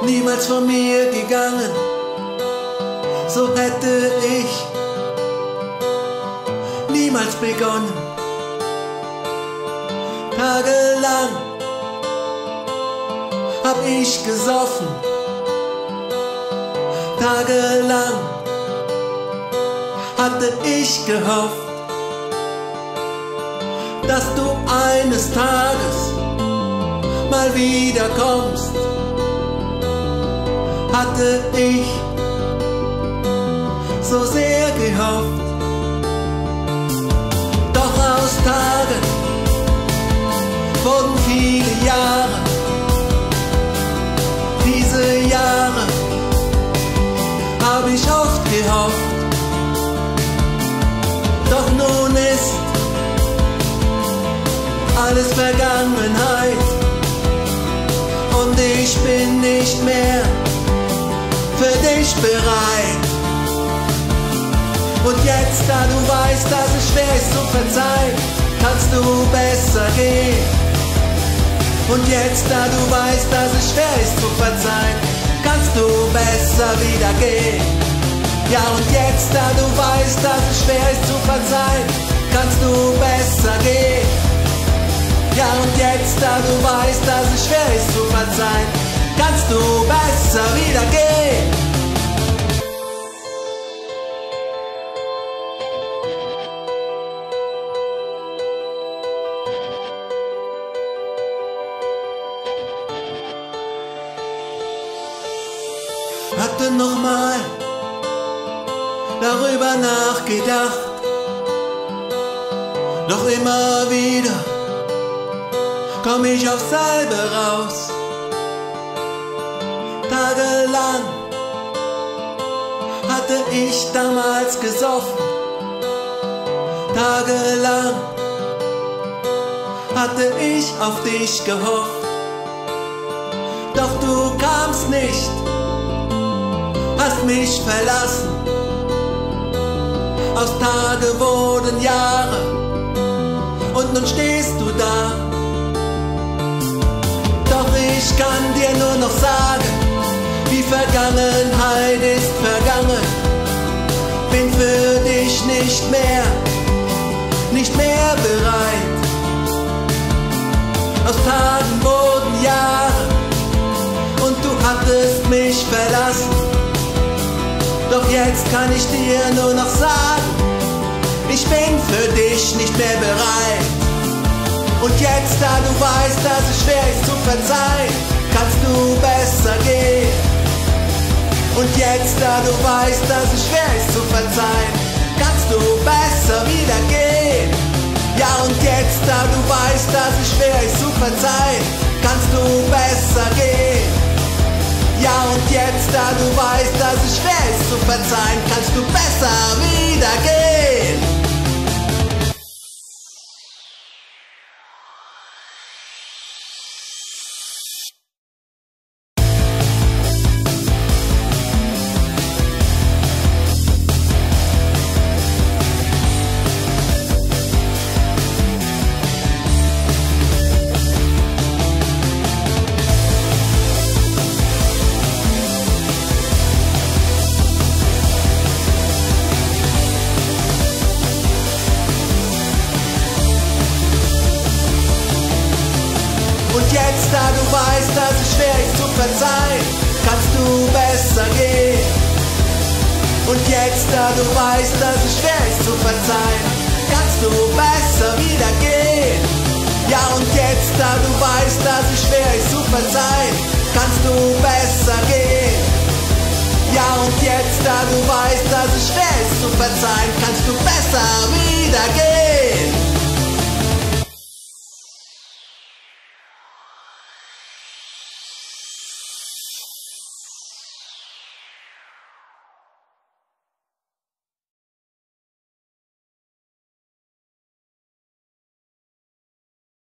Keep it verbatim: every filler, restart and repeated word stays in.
niemals von mir gegangen, so hätte ich niemals begonnen. Tagelang hab ich gesoffen, tagelang hatte ich gehofft, dass du eines Tages mal wieder kommst. Hatte ich so sehr gehofft, doch aus Tagen wurden viele Jahre. Diese Jahre hab ich oft gehofft, doch nun ist alles Vergangenheit und ich bin nicht mehr für dich bereit. Und jetzt, da du weißt, dass es schwer ist zu verzeihen, kannst du besser gehen. Und jetzt, da du weißt, dass es schwer ist zu verzeihen, kannst du besser wieder gehen. Ja, und jetzt, da du weißt, dass es schwer ist zu verzeihen, kannst du besser gehen. Ja, und jetzt, da du weißt, dass es schwer ist zu verzeihen, kannst du besser wieder gehen. Hatte nochmal darüber nachgedacht, doch immer wieder komm ich aufs selbe raus. Tagelang hatte ich damals gesoffen, tagelang hatte ich auf dich gehofft, doch du kamst nicht, hast mich verlassen. Aus Tage wurden Jahre und nun stehst du da. Doch ich kann dir nur noch sagen, die Vergangenheit ist vergangen. Bin für dich nicht mehr, nicht mehr bereit. Aus Tagen wurden Jahre und du hattest mich verlassen. Doch jetzt kann ich dir nur noch sagen, ich bin für dich nicht mehr bereit. Und jetzt, da du weißt, dass es schwer ist zu verzeihen, kannst du besser gehen. Und jetzt, da du weißt, dass es schwer ist zu verzeihen, kannst du besser wieder gehen. Ja, und jetzt, da du weißt, dass es schwer ist zu verzeihen, kannst du besser gehen. Ja, und jetzt, da du weißt, dass es schwer ist zu verzeihen, kannst du besser wieder gehen. Und jetzt, da du weißt, dass es schwer ist zu verzeihen, kannst du besser gehen. Und jetzt, da du weißt, dass es schwer ist zu verzeihen, kannst du besser wieder gehen. Ja, und jetzt, da du weißt, dass es schwer ist zu verzeihen, kannst du besser gehen. Ja, und jetzt, da du weißt, dass es schwer ist zu verzeihen, kannst du besser wieder gehen.